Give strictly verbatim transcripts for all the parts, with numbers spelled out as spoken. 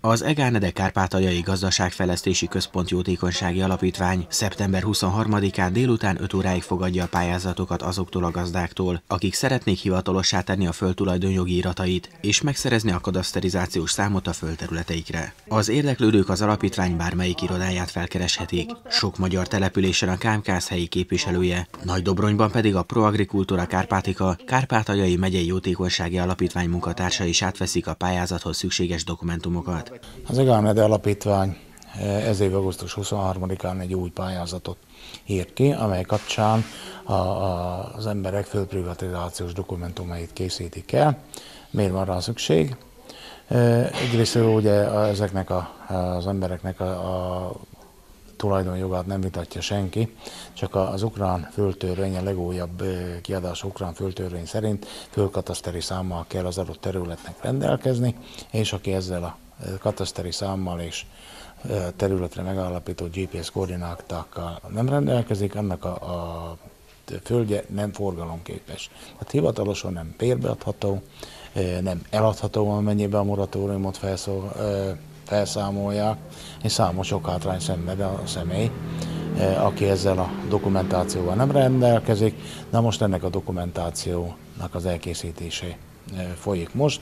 Az Egánede Kárpátaljai Gazdaságfejlesztési Központ Jótékonysági Alapítvány szeptember huszonharmadikán délután öt óráig fogadja a pályázatokat azoktól a gazdáktól, akik szeretnék hivatalossá tenni a földtulajdonjogi iratait és megszerezni a kadaszterizációs számot a földterületeikre. Az érdeklődők az alapítvány bármelyik irodáját felkereshetik. Sok magyar településen a ká em ká es helyi képviselője, Nagydobronyban pedig a Proagricultura Carpatica Kárpátaljai megyei jótékonysági alapítvány munkatársai is átveszik a pályázathoz szükséges dokumentumokat. Az Egánede Alapítvány ez év augusztus huszonharmadikán egy új pályázatot írt ki, amely kapcsán a, a, az emberek földprivatizációs dokumentumait készítik el. Miért van rá szükség? Egyrészt ugye ezeknek a, az embereknek a, a tulajdonjogát nem vitatja senki, csak az ukrán földtörvény, a legújabb kiadás ukrán földtörvény szerint földkataszteri számmal kell az adott területnek rendelkezni, és aki ezzel a kataszteri számmal és területre megállapított gé pé es koordinátákkal nem rendelkezik, annak a, a földje nem forgalomképes. Tehát hivatalosan nem bérbeadható, nem eladható, amennyiben a moratóriumot felszól, felszámolják, és számos okátrány szenved a személy, aki ezzel a dokumentációval nem rendelkezik. Na most ennek a dokumentációnak az elkészítése folyik most.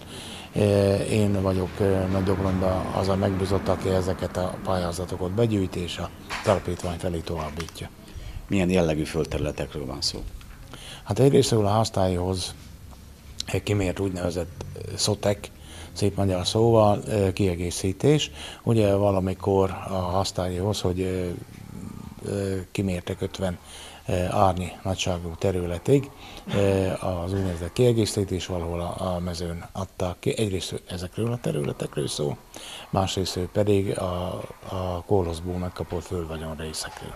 Én vagyok Nagydobronyban az a megbízott, aki ezeket a pályázatokat begyűjti, és a alapítvány felé továbbítja. Milyen jellegű földterületekről van szó? Hát egyrésztről a háztályhoz kimért úgynevezett szotek, szép magyar szóval, kiegészítés. Ugye valamikor a háztályhoz, hogy kimértek ötven árnyi nagyságú területig, az úgynevezett kiegészítés valahol a mezőn adták ki. Egyrészt ezekről a területekről szó, másrészt pedig a, a kórhozból megkapott földvagyon részekről.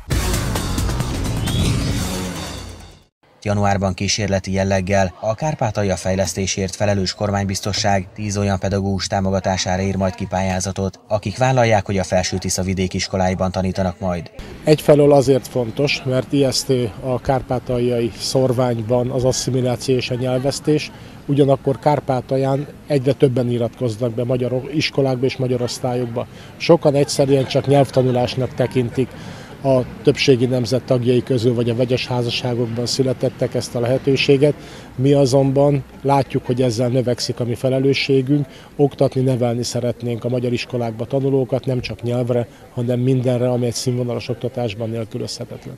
Januárban kísérleti jelleggel a Kárpátalja fejlesztésért felelős kormánybiztosság tíz olyan pedagógus támogatására ír majd ki pályázatot, akik vállalják, hogy a Felső-Tisza vidék iskoláiban tanítanak majd. Egyfelől azért fontos, mert ijesztő a kárpátaljai szorványban az asszimiláció és a nyelvvesztés, ugyanakkor Kárpátalján egyre többen iratkoznak be magyar iskolákba és magyar osztályokba. Sokan egyszerűen csak nyelvtanulásnak tekintik a többségi nemzet tagjai közül, vagy a vegyes házasságokban születettek ezt a lehetőséget. Mi azonban látjuk, hogy ezzel növekszik a mi felelősségünk, oktatni, nevelni szeretnénk a magyar iskolákba tanulókat, nem csak nyelvre, hanem mindenre, ami egy színvonalas oktatásban nélkülözhetetlen.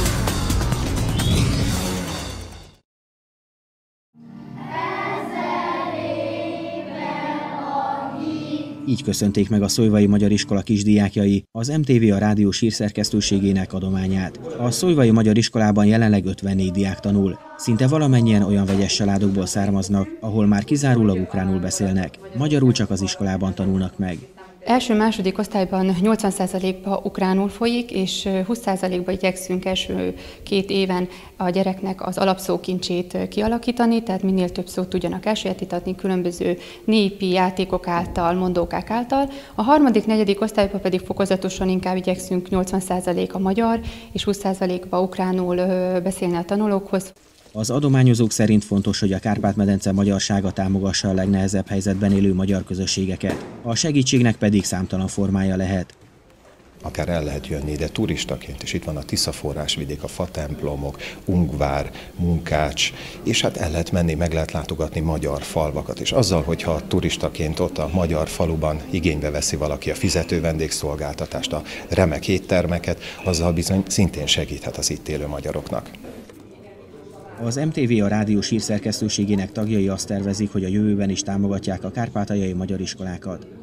Így köszönték meg a Szolyvai Magyar Iskola kisdiákjai az em té vé a rádió hírszerkesztőségének adományát. A Szolyvai Magyar Iskolában jelenleg ötvennégy diák tanul. Szinte valamennyien olyan vegyes családokból származnak, ahol már kizárólag ukránul beszélnek, magyarul csak az iskolában tanulnak meg. Első-második osztályban nyolcvan százalékban ukránul folyik, és húsz százalékban igyekszünk első két éven a gyereknek az alapszókincsét kialakítani, tehát minél több szót tudjanak elsajátítatni különböző népi játékok által, mondókák által. A harmadik, negyedik osztályban pedig fokozatosan inkább igyekszünk nyolcvan százalék a magyar és húsz százalékban ukránul beszélni a tanulókhoz. Az adományozók szerint fontos, hogy a Kárpát-medence magyarsága támogassa a legnehezebb helyzetben élő magyar közösségeket. A segítségnek pedig számtalan formája lehet. Akár el lehet jönni ide turistaként, és itt van a Tisza forrásvidék, a fatemplomok, Ungvár, Munkács, és hát el lehet menni, meg lehet látogatni magyar falvakat. És azzal, hogyha turistaként ott a magyar faluban igénybe veszi valaki a fizető vendégszolgáltatást, a remek éttermeket, azzal bizony szintén segíthet az itt élő magyaroknak. Az em té vé a rádiós hírszerkesztőségének tagjai azt tervezik, hogy a jövőben is támogatják a kárpátaljai magyar iskolákat.